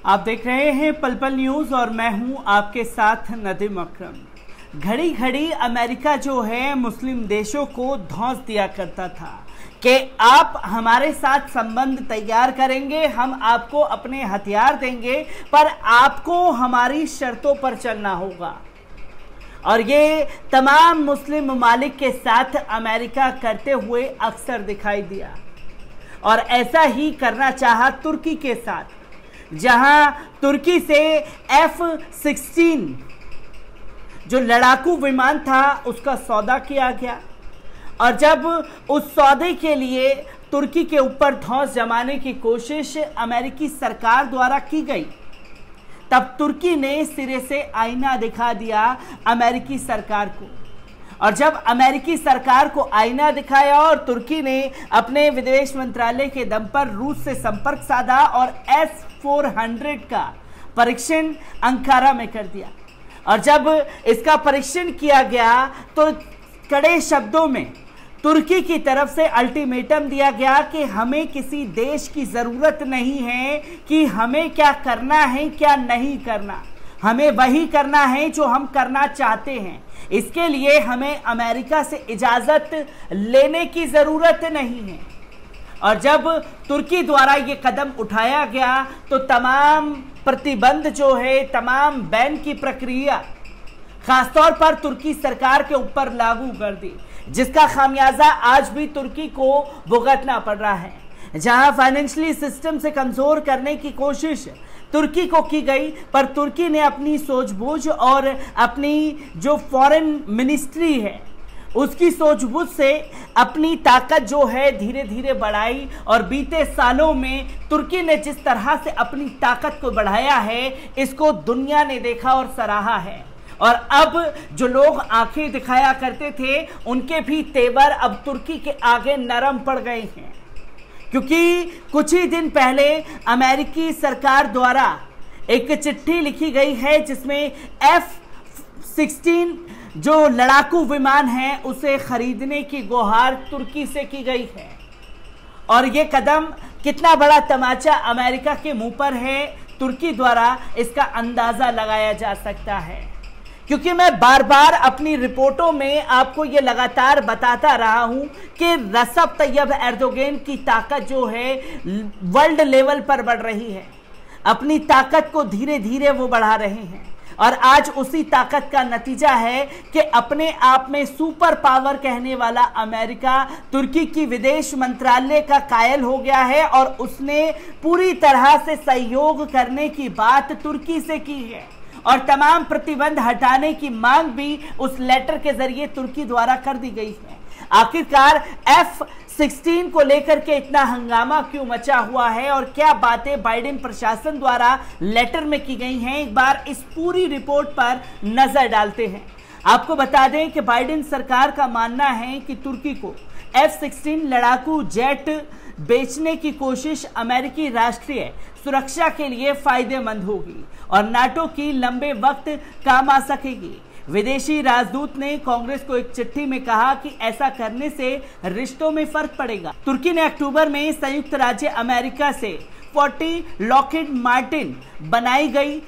आप देख रहे हैं पल पल न्यूज और मैं हूं आपके साथ नदीम अकरम। घड़ी घड़ी अमेरिका जो है मुस्लिम देशों को धौंस दिया करता था कि आप हमारे साथ संबंध तैयार करेंगे, हम आपको अपने हथियार देंगे, पर आपको हमारी शर्तों पर चलना होगा। और ये तमाम मुस्लिम ममालिक के साथ अमेरिका करते हुए अक्सर दिखाई दिया और ऐसा ही करना चाहा तुर्की के साथ, जहां तुर्की से F-16 जो लड़ाकू विमान था उसका सौदा किया गया। और जब उस सौदे के लिए तुर्की के ऊपर धौंस जमाने की कोशिश अमेरिकी सरकार द्वारा की गई, तब तुर्की ने सिरे से आईना दिखा दिया अमेरिकी सरकार को। और जब अमेरिकी सरकार को आईना दिखाया और तुर्की ने अपने विदेश मंत्रालय के दम पर रूस से संपर्क साधा और S-400 का परीक्षण अंकारा में कर दिया। और जब इसका परीक्षण किया गया तो कड़े शब्दों में तुर्की की तरफ से अल्टीमेटम दिया गया कि हमें किसी देश की ज़रूरत नहीं है कि हमें क्या करना है क्या नहीं करना, हमें वही करना है जो हम करना चाहते हैं। इसके लिए हमें अमेरिका से इजाज़त लेने की ज़रूरत नहीं है। और जब तुर्की द्वारा ये कदम उठाया गया तो तमाम प्रतिबंध जो है, तमाम बैन की प्रक्रिया खासतौर पर तुर्की सरकार के ऊपर लागू कर दी, जिसका खामियाजा आज भी तुर्की को भुगतना पड़ रहा है। जहां फाइनेंशियली सिस्टम से कमज़ोर करने की कोशिश तुर्की को की गई, पर तुर्की ने अपनी सूझबूझ और अपनी जो फॉरेन मिनिस्ट्री है उसकी सूझबूझ से अपनी ताकत जो है धीरे धीरे बढ़ाई। और बीते सालों में तुर्की ने जिस तरह से अपनी ताकत को बढ़ाया है, इसको दुनिया ने देखा और सराहा है। और अब जो लोग आंखें दिखाया करते थे, उनके भी तेवर अब तुर्की के आगे नरम पड़ गए हैं, क्योंकि कुछ ही दिन पहले अमेरिकी सरकार द्वारा एक चिट्ठी लिखी गई है जिसमें F-16 जो लड़ाकू विमान है उसे खरीदने की गुहार तुर्की से की गई है। और ये कदम कितना बड़ा तमाचा अमेरिका के मुंह पर है, तुर्की द्वारा इसका अंदाजा लगाया जा सकता है। क्योंकि मैं बार बार अपनी रिपोर्टों में आपको ये लगातार बताता रहा हूं कि रसब तैयब एर्दोगन की ताकत जो है वर्ल्ड लेवल पर बढ़ रही है, अपनी ताकत को धीरे धीरे वो बढ़ा रहे हैं। और आज उसी ताकत का नतीजा है कि अपने आप में सुपर पावर कहने वाला अमेरिका तुर्की की विदेश मंत्रालय का कायल हो गया है और उसने पूरी तरह से सहयोग करने की बात तुर्की से की है। और तमाम प्रतिबंध हटाने की मांग भी उस लेटर के जरिए तुर्की द्वारा कर दी गई है। आखिरकार F-16 को लेकर के इतना हंगामा क्यों मचा हुआ है और क्या बातें बाइडेन प्रशासन द्वारा लेटर में की गई हैं, एक बार इस पूरी रिपोर्ट पर नजर डालते हैं। आपको बता दें कि बाइडेन सरकार का मानना है कि तुर्की को F-16 लड़ाकू जेट बेचने की कोशिश अमेरिकी राष्ट्रीय सुरक्षा के लिए फायदेमंद होगी और नाटो की लंबे वक्त काम आ सकेगी। विदेशी राजदूत ने कांग्रेस को एक चिट्ठी में कहा कि ऐसा करने से रिश्तों में फर्क पड़ेगा। तुर्की ने अक्टूबर में संयुक्त राज्य अमेरिका से 40 लॉकहीड मार्टिन बनाई गई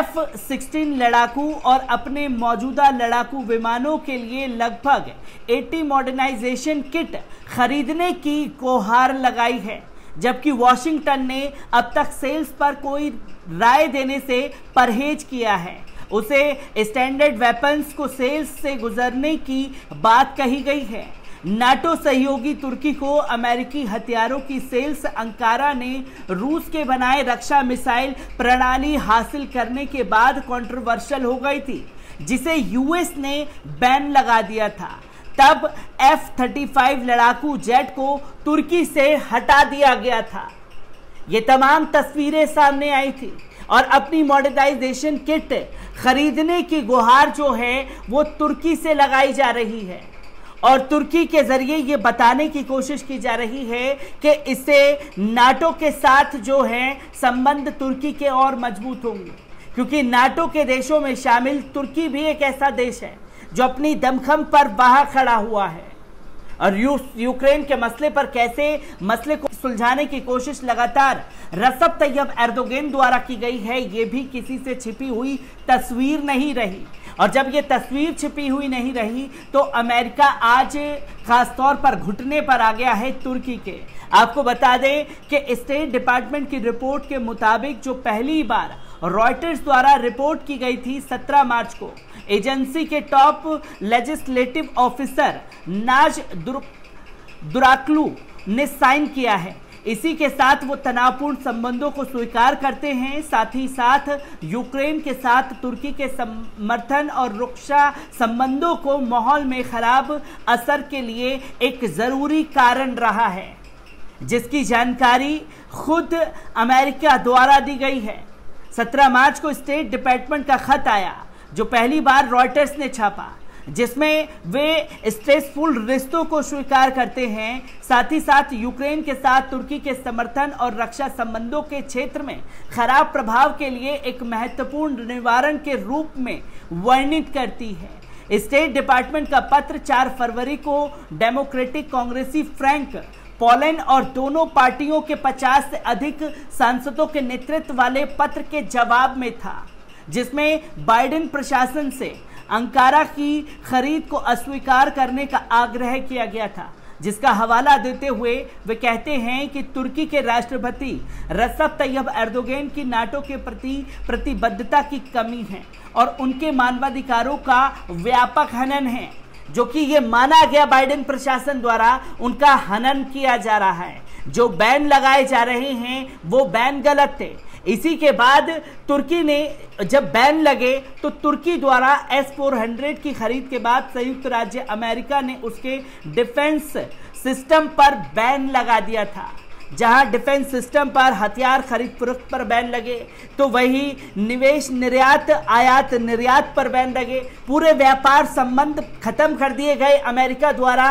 F-16 लड़ाकू और अपने मौजूदा लड़ाकू विमानों के लिए लगभग 80 मॉडर्नाइजेशन किट खरीदने की गुहार लगाई है, जबकि वॉशिंगटन ने अब तक सेल्स पर कोई राय देने से परहेज किया है। उसे स्टैंडर्ड वेपन्स को सेल्स से गुजरने की बात कही गई है। नाटो सहयोगी तुर्की को अमेरिकी हथियारों की सेल्स अंकारा ने रूस के बनाए रक्षा मिसाइल प्रणाली हासिल करने के बाद कंट्रोवर्शियल हो गई थी, जिसे यूएस ने बैन लगा दिया था। तब F-35 लड़ाकू जेट को तुर्की से हटा दिया गया था। ये तमाम तस्वीरें सामने आई थी और अपनी मॉडर्नाइजेशन किट खरीदने की गुहार जो है वो तुर्की से लगाई जा रही है। और तुर्की के जरिए ये बताने की कोशिश की जा रही है कि इससे नाटो के साथ जो है संबंध तुर्की के और मजबूत होंगे, क्योंकि नाटो के देशों में शामिल तुर्की भी एक ऐसा देश है जो अपनी दमखम पर वहां खड़ा हुआ है और यूक्रेन के मसले पर कैसे मसले को सुलझाने की कोशिश लगातार रजब तैयब एर्दोगन द्वारा की गई है। ये भी किसी से छिपी हुई तस्वीर नहीं रही, और जब ये तस्वीर छिपी हुई नहीं रही तो अमेरिका आज खासतौर पर घुटने पर आ गया है तुर्की के। आपको बता दें कि स्टेट डिपार्टमेंट की रिपोर्ट के मुताबिक जो पहली बार रॉयटर्स द्वारा रिपोर्ट की गई थी 17 मार्च को, एजेंसी के टॉप लेजिस्लेटिव ऑफिसर नाज दुराकलू ने साइन किया है। इसी के साथ वो तनावपूर्ण संबंधों को स्वीकार करते हैं, साथ ही साथ यूक्रेन के साथ तुर्की के समर्थन और रक्षा संबंधों को माहौल में खराब असर के लिए एक जरूरी कारण रहा है, जिसकी जानकारी खुद अमेरिका द्वारा दी गई है। 17 मार्च को स्टेट डिपार्टमेंट का खत आया जो पहली बार रॉयटर्स ने छापा, जिसमें वे स्ट्रेसफुल रिश्तों को स्वीकार करते हैं, साथ ही साथ यूक्रेन के साथ तुर्की के समर्थन और रक्षा संबंधों के क्षेत्र में खराब प्रभाव के लिए एक महत्वपूर्ण निवारण के रूप में वर्णित करती है। स्टेट डिपार्टमेंट का पत्र 4 फरवरी को डेमोक्रेटिक कांग्रेसी फ्रैंक पोलैंड और दोनों पार्टियों के 50 से अधिक सांसदों के नेतृत्व वाले पत्र के जवाब में था, जिसमें बाइडेन प्रशासन से अंकारा की खरीद को अस्वीकार करने का आग्रह किया गया था, जिसका हवाला देते हुए वे कहते हैं कि तुर्की के राष्ट्रपति रजब तैयब एर्दोगन की नाटो के प्रति प्रतिबद्धता की कमी है और उनके मानवाधिकारों का व्यापक हनन है, जो कि ये माना गया बाइडेन प्रशासन द्वारा उनका हनन किया जा रहा है। जो बैन लगाए जा रहे हैं वो बैन गलत थे। इसी के बाद तुर्की ने जब बैन लगे तो तुर्की द्वारा S-400 की खरीद के बाद संयुक्त राज्य अमेरिका ने उसके डिफेंस सिस्टम पर बैन लगा दिया था। जहां डिफेंस सिस्टम पर हथियार खरीद फरोख्त पर बैन लगे तो वही निवेश निर्यात आयात निर्यात पर बैन लगे। पूरे व्यापार संबंध खत्म कर दिए गए अमेरिका द्वारा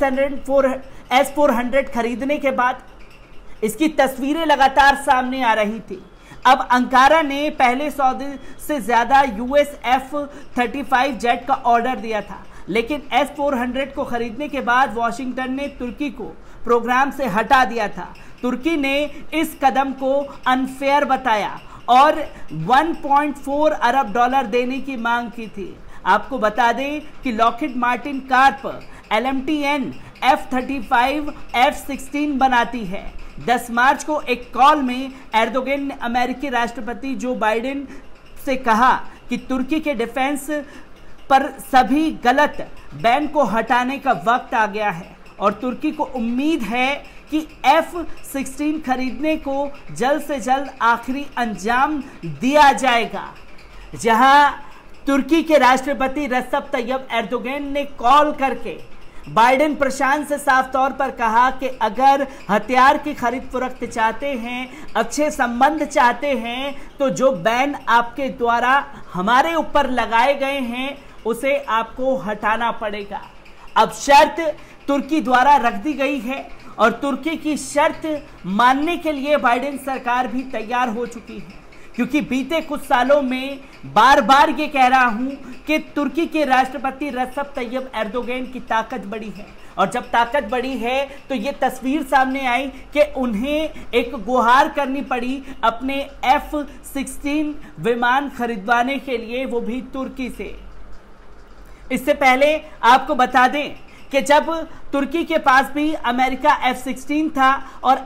S-400 खरीदने के बाद। इसकी तस्वीरें लगातार सामने आ रही थी। अब अंकारा ने पहले 100 दिन से ज्यादा US F-35 जेट का ऑर्डर दिया था, लेकिन S-400 को खरीदने के बाद वॉशिंगटन ने तुर्की को प्रोग्राम से हटा दिया था। तुर्की ने इस कदम को अनफेयर बताया और 1.4 अरब डॉलर देने की मांग की थी। आपको बता दें कि Lockheed Martin carp LMTN F-35 F-16 बनाती है। 10 मार्च को एक कॉल में एर्दोगन ने अमेरिकी राष्ट्रपति जो बाइडेन से कहा कि तुर्की के डिफेंस पर सभी गलत बैन को हटाने का वक्त आ गया है और तुर्की को उम्मीद है कि F-16 खरीदने को जल्द से जल्द आखिरी अंजाम दिया जाएगा। जहां तुर्की के राष्ट्रपति रजब तैयब एर्दोगन ने कॉल करके बाइडेन प्रशासन से साफ तौर पर कहा कि अगर हथियार की खरीद फरोख्त चाहते हैं, अच्छे संबंध चाहते हैं, तो जो बैन आपके द्वारा हमारे ऊपर लगाए गए हैं उसे आपको हटाना पड़ेगा। अब शर्त तुर्की द्वारा रख दी गई है और तुर्की की शर्त मानने के लिए बाइडेन सरकार भी तैयार हो चुकी है, क्योंकि बीते कुछ सालों में बार बार ये कह रहा हूं कि तुर्की के राष्ट्रपति रजब तैयब एर्दोगन की ताकत बड़ी है, और जब ताकत बड़ी है तो ये तस्वीर सामने आई कि उन्हें एक गुहार करनी पड़ी अपने F-16 विमान खरीदवाने के लिए, वो भी तुर्की से। इससे पहले आपको बता दें कि जब तुर्की के पास भी अमेरिका F-16 था और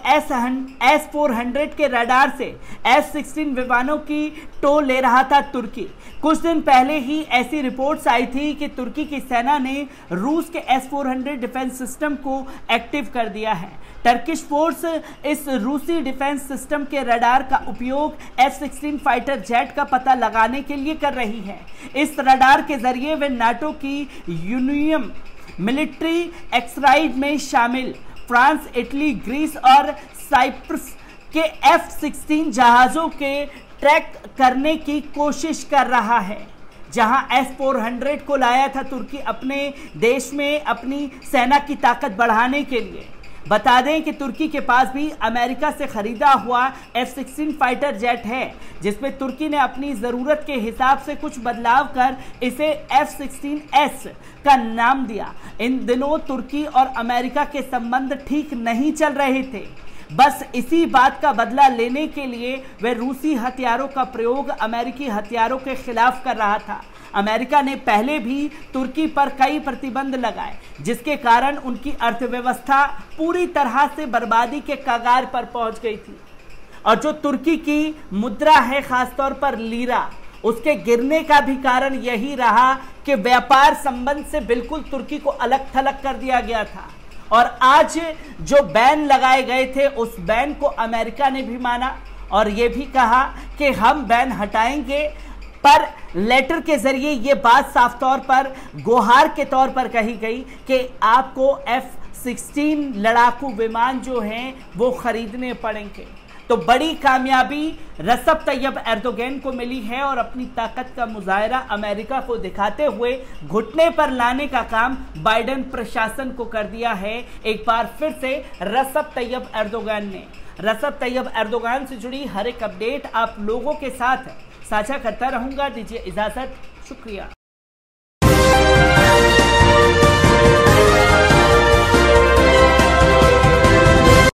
S-400 के रडार से F-16 विमानों की टो ले रहा था तुर्की। कुछ दिन पहले ही ऐसी रिपोर्ट्स आई थी कि तुर्की की सेना ने रूस के S-400 डिफेंस सिस्टम को एक्टिव कर दिया है। टर्किश फोर्स इस रूसी डिफेंस सिस्टम के रडार का उपयोग F-16 फाइटर जेट का पता लगाने के लिए कर रही है। इस रडार के जरिए वे नाटो की यूनियन मिलिट्री एक्सराइड में शामिल फ्रांस, इटली, ग्रीस और साइप्रस के F-16 जहाजों के ट्रैक करने की कोशिश कर रहा है। जहां S-400 को लाया था तुर्की अपने देश में अपनी सेना की ताकत बढ़ाने के लिए। बता दें कि तुर्की के पास भी अमेरिका से खरीदा हुआ F-16 फाइटर जेट है, जिसमें तुर्की ने अपनी ज़रूरत के हिसाब से कुछ बदलाव कर इसे F-16S का नाम दिया। इन दिनों तुर्की और अमेरिका के संबंध ठीक नहीं चल रहे थे। बस इसी बात का बदला लेने के लिए वह रूसी हथियारों का प्रयोग अमेरिकी हथियारों के खिलाफ कर रहा था। अमेरिका ने पहले भी तुर्की पर कई प्रतिबंध लगाए, जिसके कारण उनकी अर्थव्यवस्था पूरी तरह से बर्बादी के कगार पर पहुंच गई थी। और जो तुर्की की मुद्रा है, खासतौर पर लीरा, उसके गिरने का भी कारण यही रहा कि व्यापार संबंध से बिल्कुल तुर्की को अलग थलग कर दिया गया था। और आज जो बैन लगाए गए थे, उस बैन को अमेरिका ने भी माना और यह भी कहा कि हम बैन हटाएंगे, पर लेटर के जरिए यह बात साफ तौर पर गुहार के तौर पर कही गई कि आपको F-16 लड़ाकू विमान जो हैं वो खरीदने पड़ेंगे। तो बड़ी कामयाबी रजब तैयब एर्दोगन को मिली है और अपनी ताकत का मुजाहरा अमेरिका को दिखाते हुए घुटने पर लाने का काम बाइडेन प्रशासन को कर दिया है। एक बार फिर से रजब तैयब एर्दोगन ने रजब तैयब एर्दोगन से जुड़ी हर एक अपडेट आप लोगों के साथ साझा करता रहूंगा। दीजिए इजाजत, शुक्रिया।